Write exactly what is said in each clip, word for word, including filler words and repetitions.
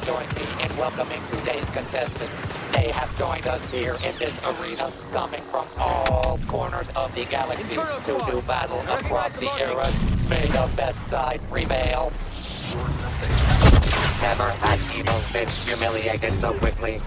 join me in welcoming today's contestants. They have joined us here in this arena, coming from all corners of the galaxy to do battle across the eras. May the best side prevail. Never has evil been humiliated so quickly.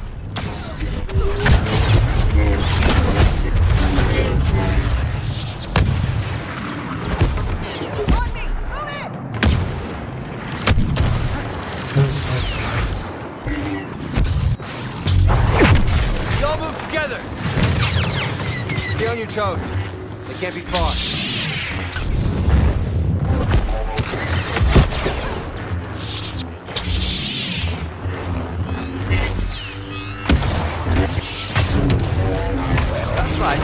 Y'all move together! Stay on your toes. They can't be far. That's right.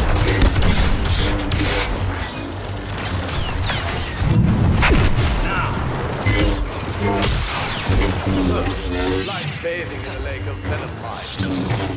Look, life's bathing in a lake of venom lights.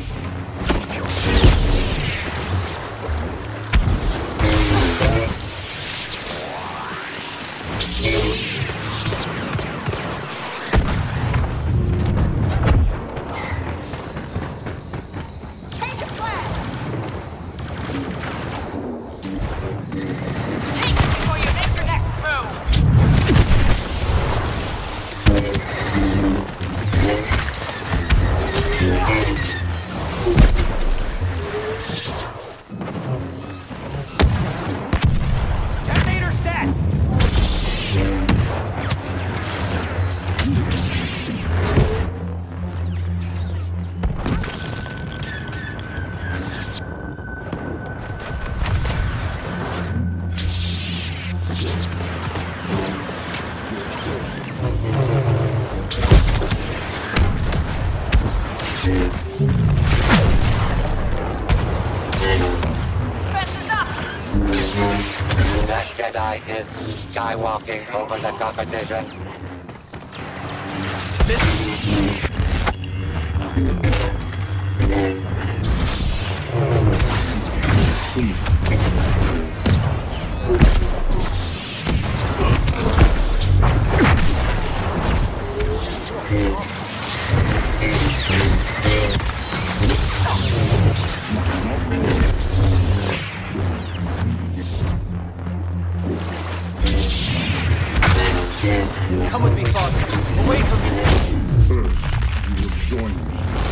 That Jedi is skywalking over the competition. Come with me, Father. Away from me. First, you will join me.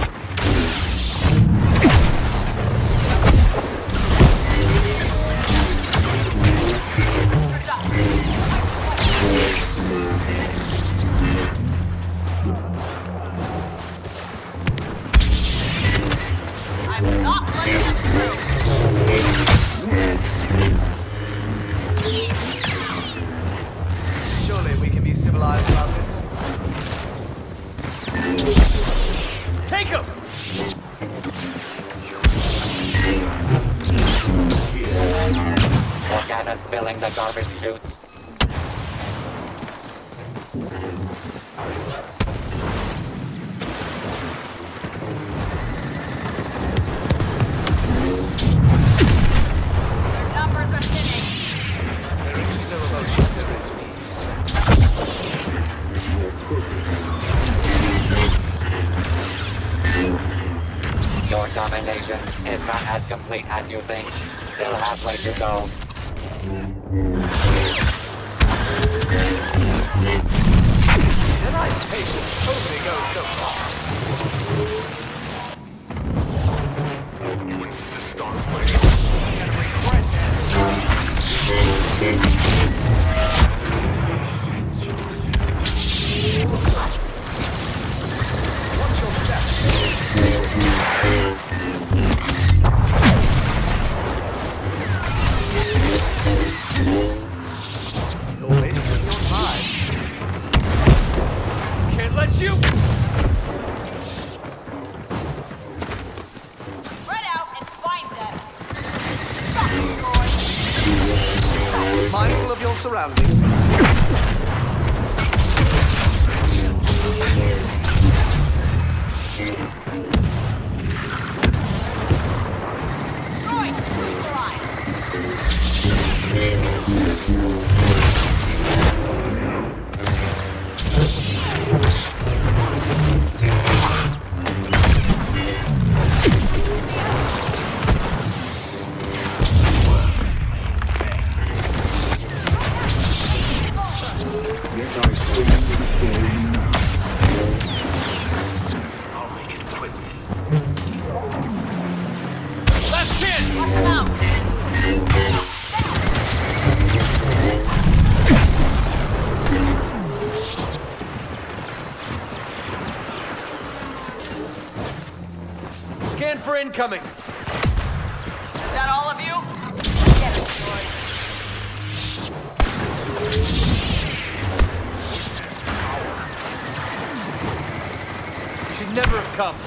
I'm not letting them through. Surely we can be civilized about this. Take him! Organa's filling the garbage chutes. Their numbers are thinning. There is no emotion, there is peace. Your purpose. Your domination is not as complete as you think. Still halfway to go. Jedi's patience only goes so far. You insist on playing. I'm gonna regret this. Watch your step. You're wasting your time. Can't let you. Yet I stand before you now. I'll make it quick. Left chin! Watch him out. Scan for incoming. Is that all of you? Get it, boys. You should never have come.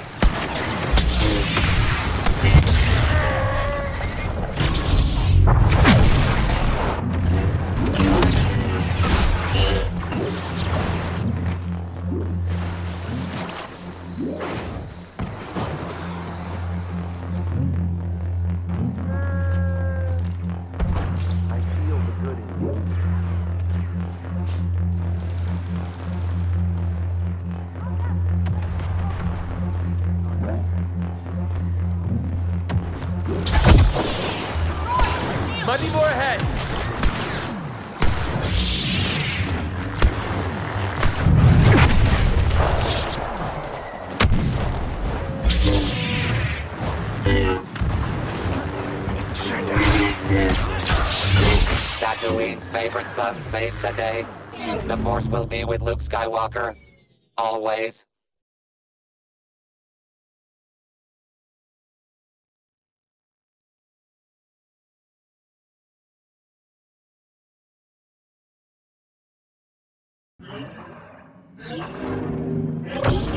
Might be more ahead. Tatooine's favorite son saves the day. The Force will be with Luke Skywalker. Always. Thank you.